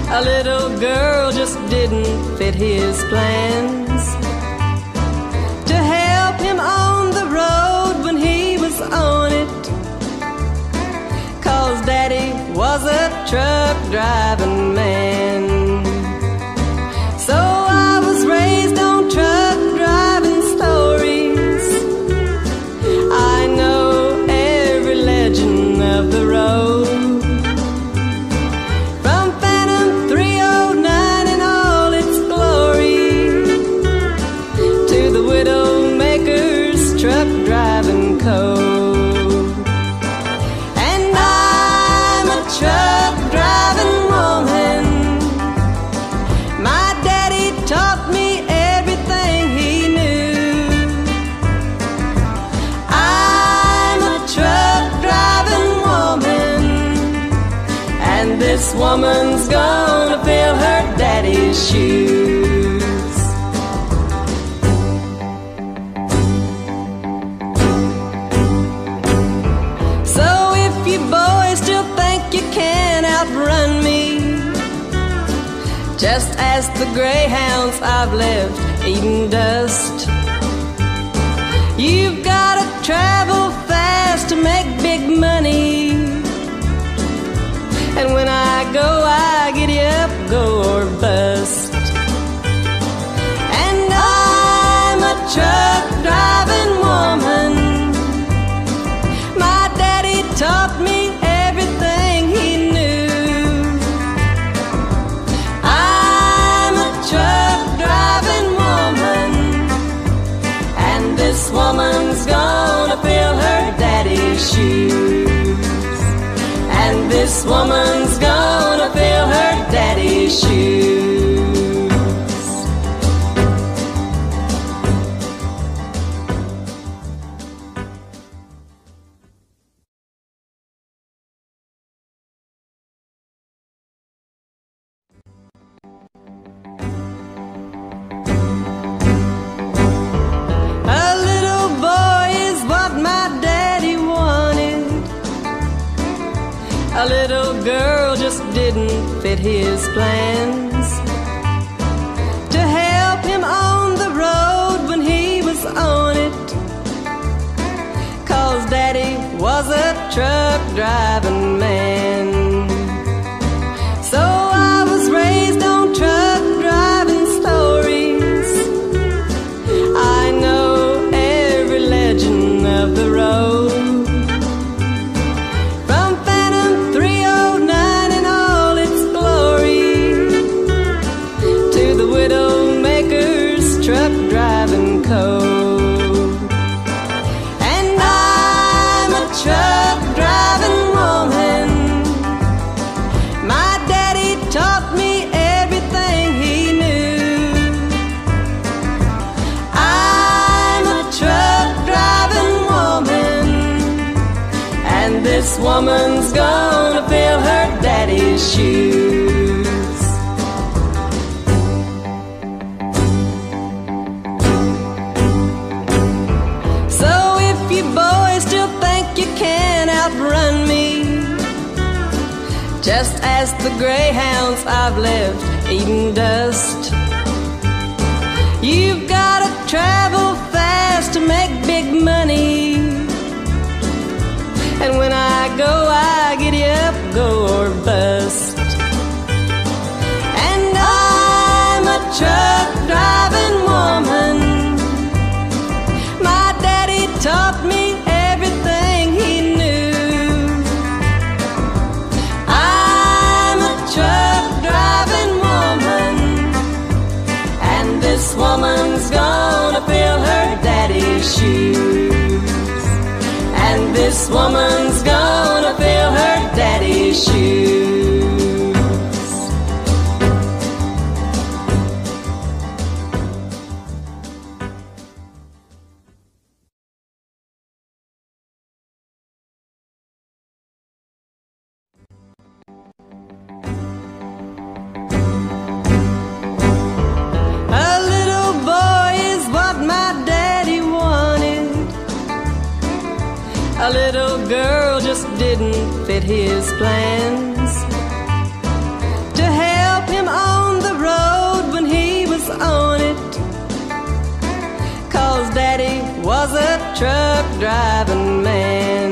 A little girl just didn't fit his plans to help him on the road when he was on it, 'cause Daddy was a truck driving man. So I was raised on truck driving stories. I know every legend of the road, from Phantom 309 in all its glory to the Widowmaker's truck driving code. And I'm a truck driving woman. My daddy taught me everything he knew. I'm a truck driving woman, and this woman's gonna fill her daddy's shoes. So if you boys still think you can outrun me, just ask the greyhounds I've left eating dust. You've gotta travel fast to make big money, and when I go, I giddy up, go or bust. And I'm a truck driving woman. My daddy taught me everything he knew. I'm a truck driving woman, and this woman's gonna fill her daddy's shoes. And this woman's gonna fill her daddy's shoes. A little boy is what my daddy wanted. A little girl just didn't fit his plans to help him on the road when he was on it, 'cause Daddy was a truck driving man. So I was raised on truck driving stories. I know every legend of the road, from Phantom 309 in all its glory to the Widowmaker's truck driving code. And I'm a truck driving woman. My daddy taught me everything he knew. I'm a truck driving woman, and this woman's gonna fill her daddy's shoes. So if you boys still think you can outrun me, just ask the greyhounds I've left eating dust. You've gotta travel fast to make big money, and when I go, I giddy up, go or bust. And I'm a truck driving woman. My daddy taught me everything he knew. I'm a truck driving woman, and this woman's gonna fill her daddy's shoes. And this woman's gonna fill her daddy's shoes. A little boy is what my daddy wanted. A little girl just didn't fit his plans to help was a truck driving man.